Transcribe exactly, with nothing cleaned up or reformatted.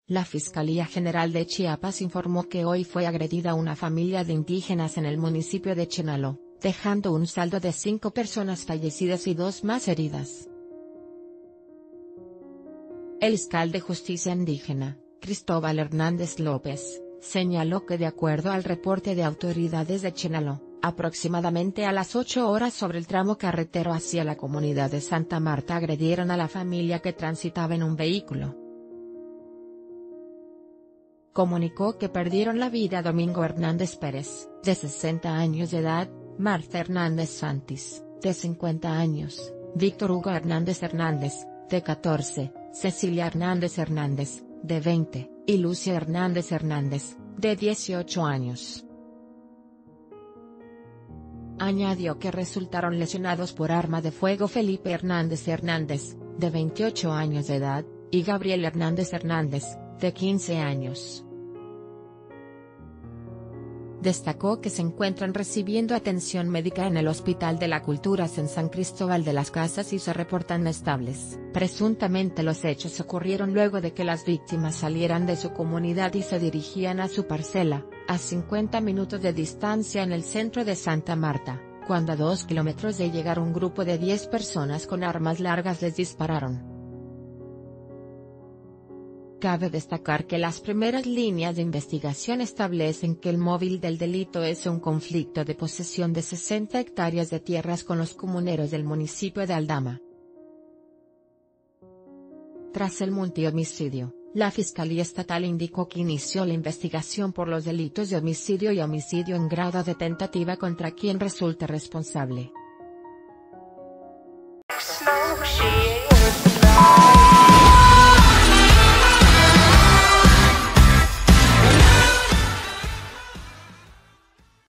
La Fiscalía General de Chiapas informó que hoy fue agredida una familia de indígenas en el municipio de Chenaló, dejando un saldo de cinco personas fallecidas y dos más heridas. El fiscal de Justicia Indígena, Cristóbal Hernández López, señaló que de acuerdo al reporte de autoridades de Chenaló, aproximadamente a las ocho horas sobre el tramo carretero hacia la comunidad de Santa Marta agredieron a la familia que transitaba en un vehículo. Comunicó que perdieron la vida Domingo Hernández Pérez, de sesenta años de edad, Marta Hernández Santis, de cincuenta años, Víctor Hugo Hernández Hernández, de catorce, Cecilia Hernández Hernández, de veinte, y Lucia Hernández Hernández, de dieciocho años. Añadió que resultaron lesionados por arma de fuego Felipe Hernández Hernández, de veintiocho años de edad, y Gabriel Hernández Hernández, de quince años. Destacó que se encuentran recibiendo atención médica en el Hospital de la Culturas en San Cristóbal de las Casas y se reportan estables. Presuntamente los hechos ocurrieron luego de que las víctimas salieran de su comunidad y se dirigían a su parcela, a cincuenta minutos de distancia en el centro de Santa Marta, cuando a dos kilómetros de llegar un grupo de diez personas con armas largas les dispararon. Cabe destacar que las primeras líneas de investigación establecen que el móvil del delito es un conflicto de posesión de sesenta hectáreas de tierras con los comuneros del municipio de Aldama. Tras el multihomicidio, la Fiscalía Estatal indicó que inició la investigación por los delitos de homicidio y homicidio en grado de tentativa contra quien resulte responsable.